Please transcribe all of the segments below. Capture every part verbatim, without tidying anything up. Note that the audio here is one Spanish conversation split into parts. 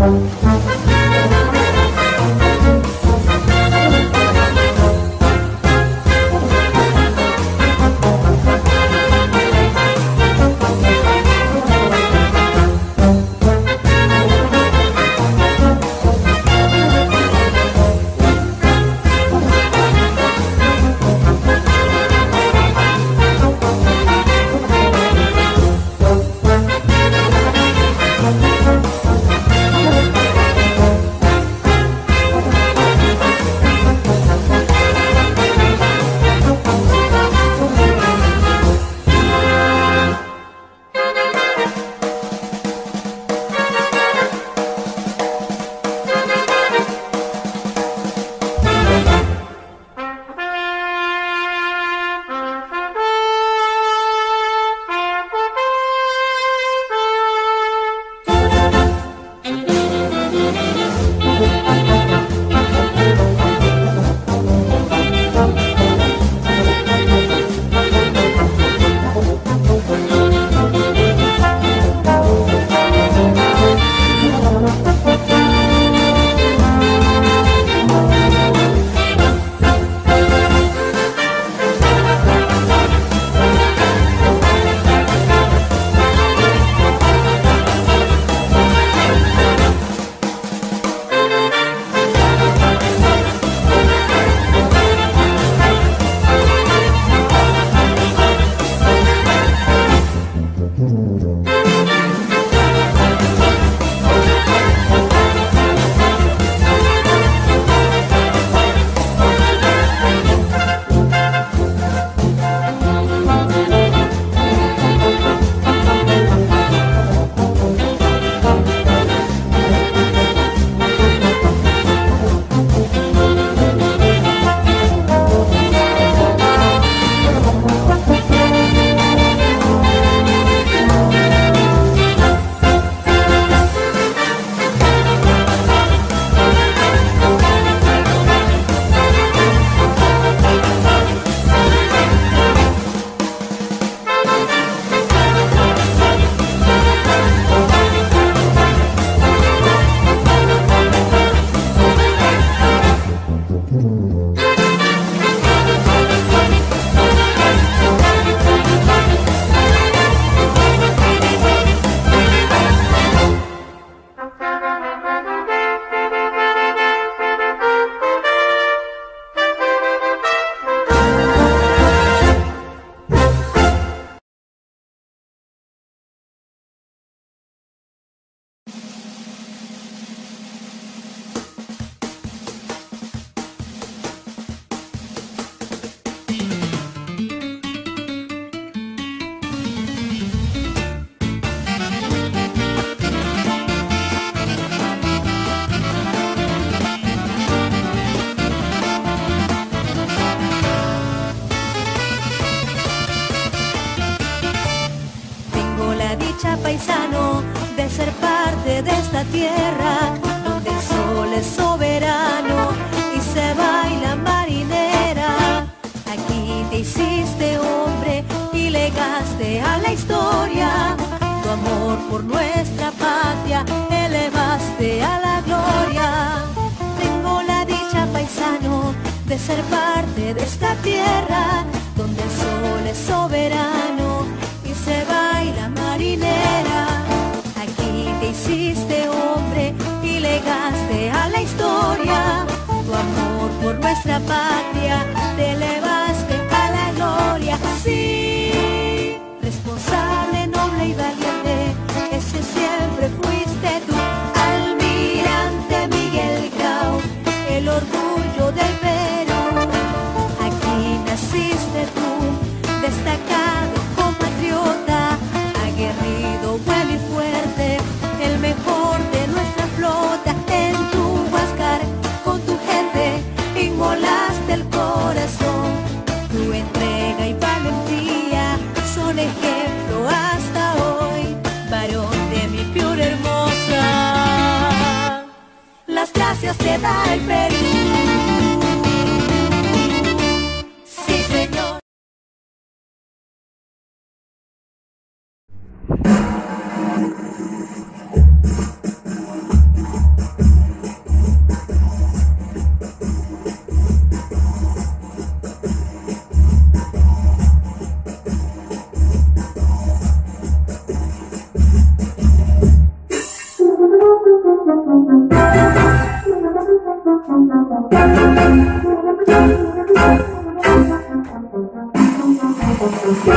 paisano de ser parte de esta tierra donde el sol es soberano y se baila marinera. Aquí te hiciste hombre y legaste a la historia tu amor por nuestra patria, elevaste a la gloria. Tengo la dicha, paisano, de ser parte de esta tierra donde el sol es soberano y se baila marinera. Aquí te hiciste hombre y legaste a la historia tu amor por nuestra patria, te elevaste a la gloria. Sí, responsable, noble y valiente, ese siempre fuiste tú, almirante Miguel Grau, el orgullo del Perú. Aquí naciste tú, destacado compatriota, aguerrido, bueno y fuerte, el mejor de nuestra flota. En tu Huáscar, con tu gente, inmolaste el corazón. Tu entrega y valentía son ejemplo hasta hoy, varón de mi Piura hermosa. Las gracias te da el Perú. Sí, señor.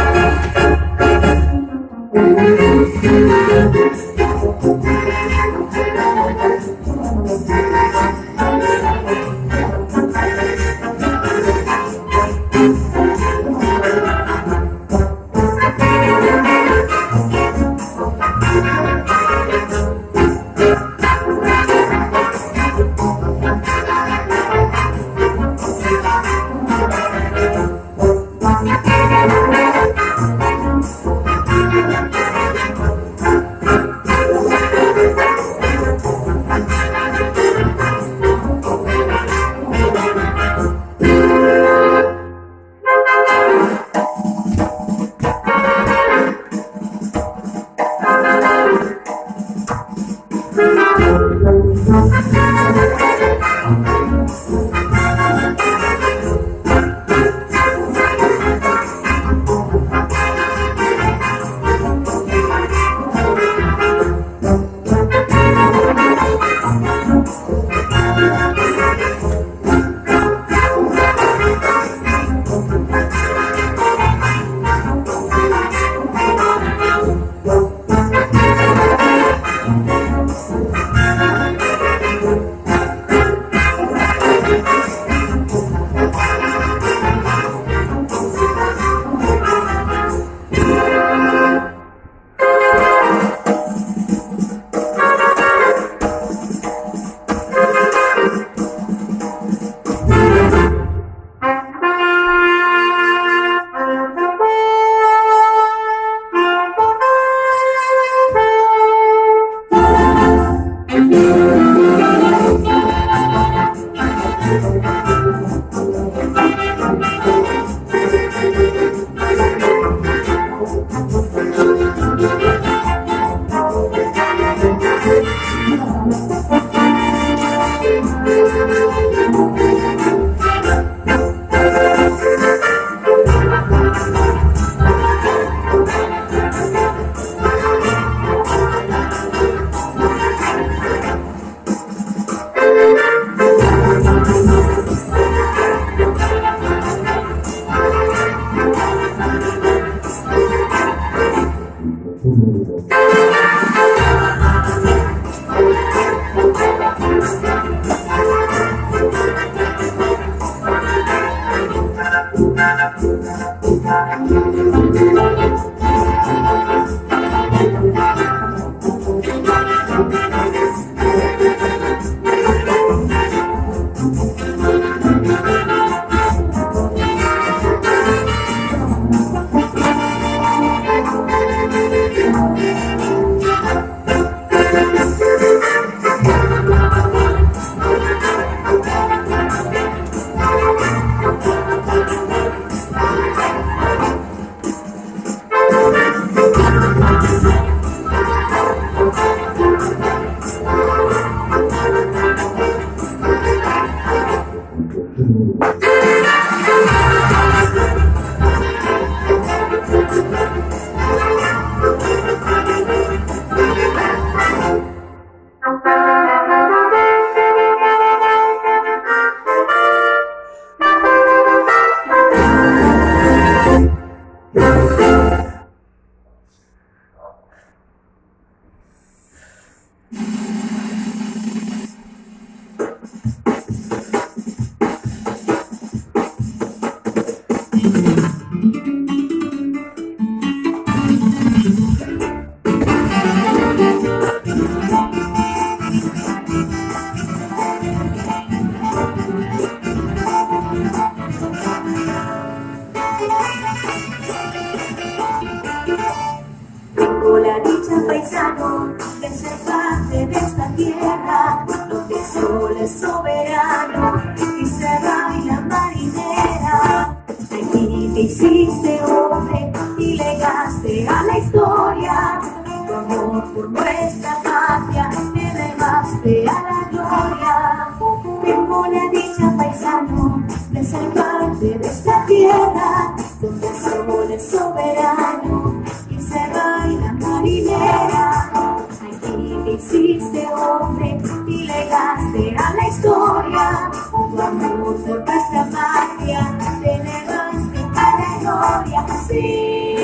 Sí.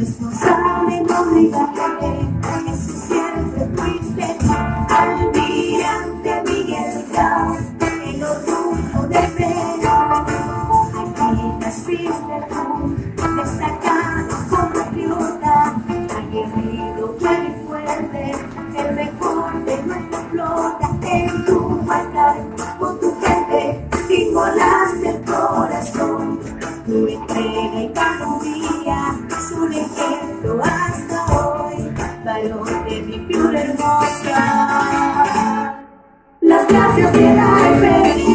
responsable, noble y valiente, ese siempre fuiste tú, almirante Miguel Grau, el orgullo del Perú. Aquí naciste tú, destacado compatriota, aguerrido, claro y fuerte, el mejor de nuestra flota. En tu maldad, con tu gente, te inmolaste el corazón. Tu entrega y valentía es un ejemplo hasta hoy, varón de mi piel hermosa. Las gracias te da el Perú.